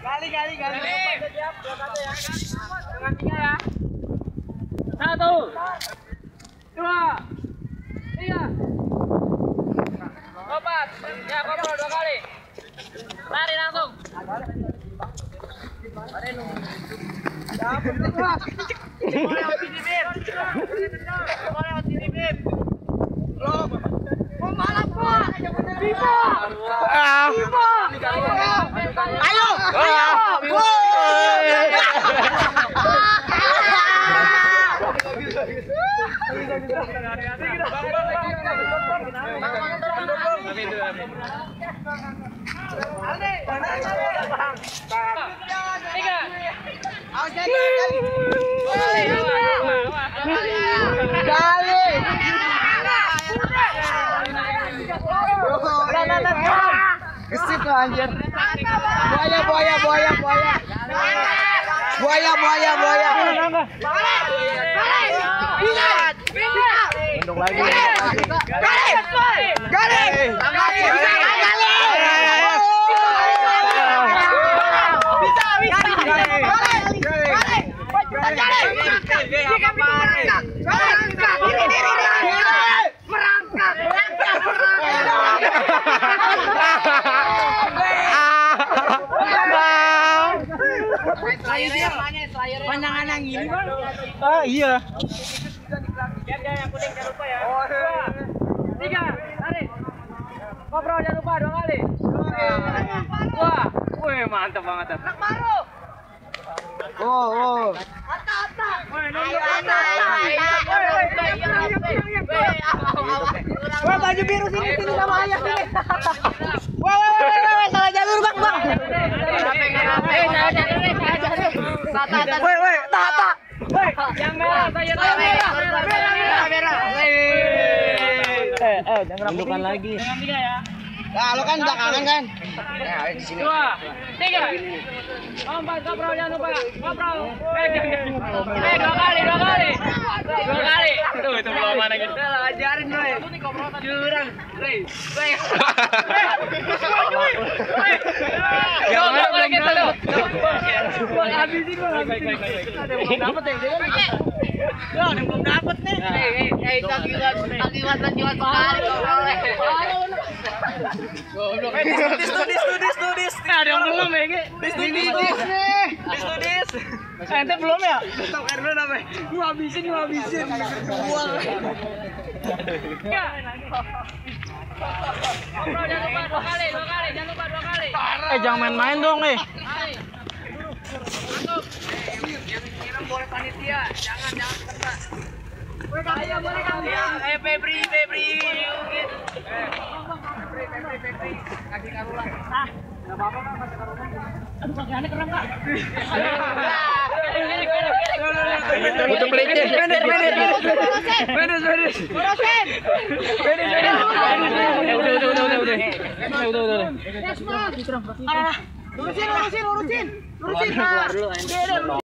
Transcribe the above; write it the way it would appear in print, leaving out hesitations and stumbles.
Kali. Dengan 3 ya. 1, 2, 3. Lompat. Ya, kontrol 2 kali. Lari langsung. Gesip lo anjir. Buaya. Gendong lagi. Pandangan yang gini, Bang. Ah, iya. Yang kuning jangan lupa ya. 2, 3, lari. Ngobrol jangan lupa 2 kali. 2. Wih, mantap banget. Anak baru. Oh. Wah, baju biru sini sama ayah sini. Wah, salah jalur bang. Woi, tata. Yang merah, saya merah. Jangan rambukan lagi. Dengan 3 ya. Nah, lo kan belakangan kan? Nah, di sini. 2, 3. Lompat, ngobrol jangan lupa. Ngobrol. 2 kali. 2 kali. Tuh, itu belum mana gitu. Ajarin gue. Jurang. Yo, boleh kita lo. Habisin lo. Baik. Dapat ya, dia kan. Yo, belum dapat nih. Akibat sekali. Dis. Ada yang belum ya, Ki? Dis. Ente belum ya? Stop air dulu namanya. Lu habisin. Buang. Ya. Ngobrol jangan lupa 2 kali. Jangan lupa 2 kali. Jangan main-main dong, Masuk. Yang nyiram boleh panitia. Jangan peserta. Ayo boleh kamu. Febri. Febri. Kasih karulan. Enggak apa-apa Kak, kasih karulan. Aduh, pakaiannya keren, Kak. Untuk pelicin. Udah. Lurusin.